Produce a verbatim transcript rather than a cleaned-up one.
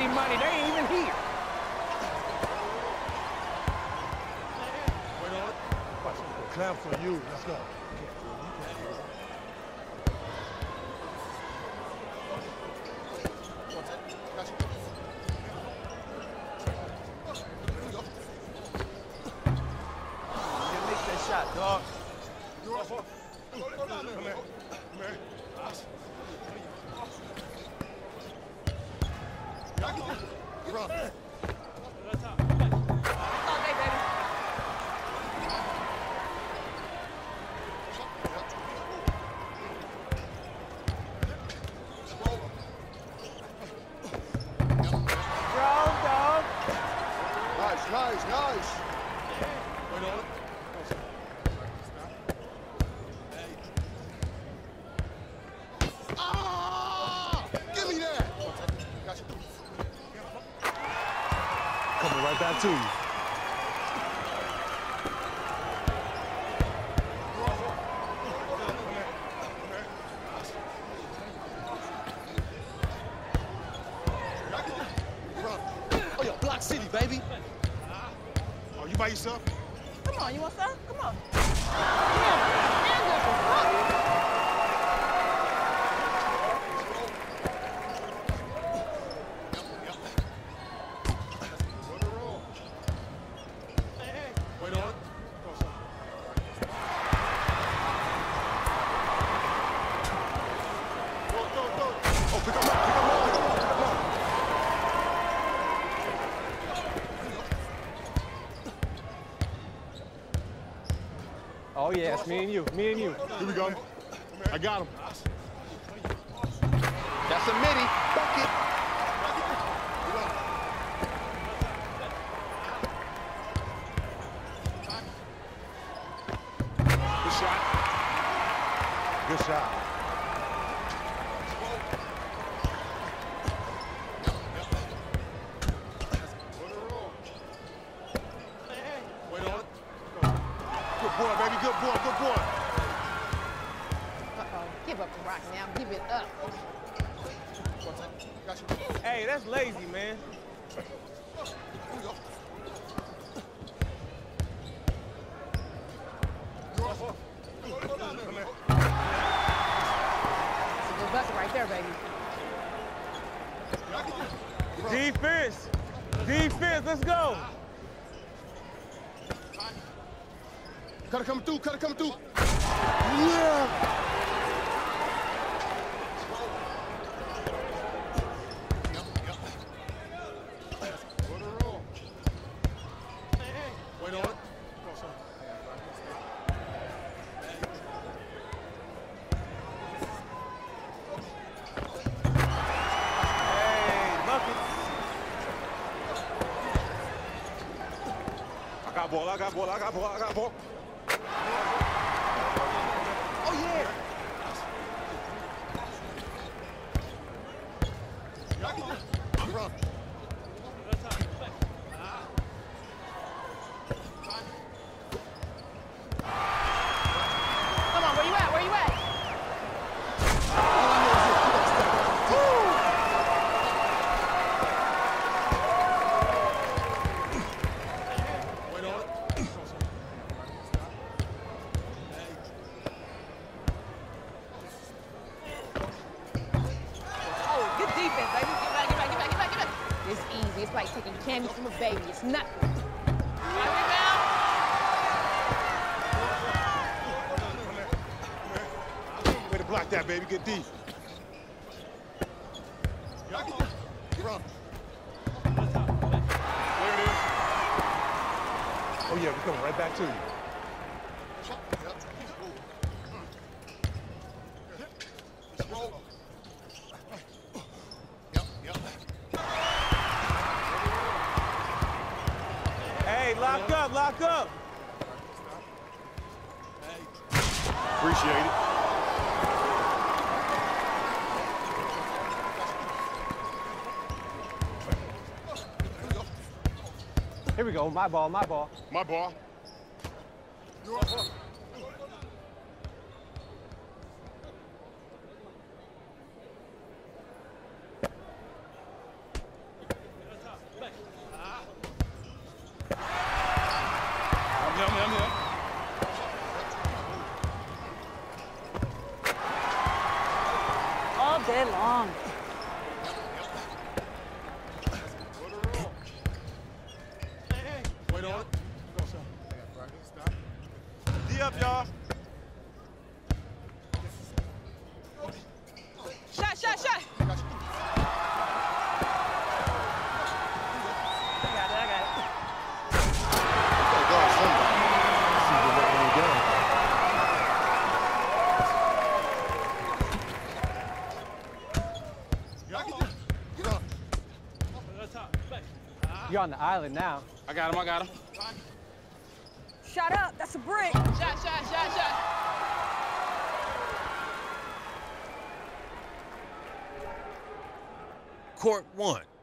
city money. They ain't even here. Wait on it. Watch it. Clamps on you. Let's go. Shot, dog. Come here. Come here. You're up. Okay, baby. Strong, dog. Nice, nice, nice. Wait on it. Coming right back to you. Oh, yeah, Block City, baby. Oh, you by yourself? Come on, you want some? Come on. Oh, yeah, it's me and you. Me and you. Here we go. I got him. That's a midi. Bucket. Good shot. Good shot. Wait on it. Good boy, baby. Good boy. Good boy. Uh-oh. Give up the rock now. Give it up. Hey, that's lazy, man. That's a good bucket right there, baby. Defense. Defense, let's go. Cutter coming through. Cutter coming through. Yeah. Wait on it. I got ball, I got ball, I got ball, I got ball. Oh, yeah. Run. Come on, where you at? Where you at? Wait on it. Oh, good defense, baby. Get back, get back, get back, get back, get back. It's easy. It's like taking candy from a baby. It's nothing. Way to block that, baby. Good D. Run. There it is. Oh, yeah, we're coming right back to you. Hey, lock up, lock up. Appreciate it. Here we go, my ball, my ball. My ball. You're on the island now. I got him, I got him. Shut up. That's a brick. Shot, shot, shot, shot. Court one.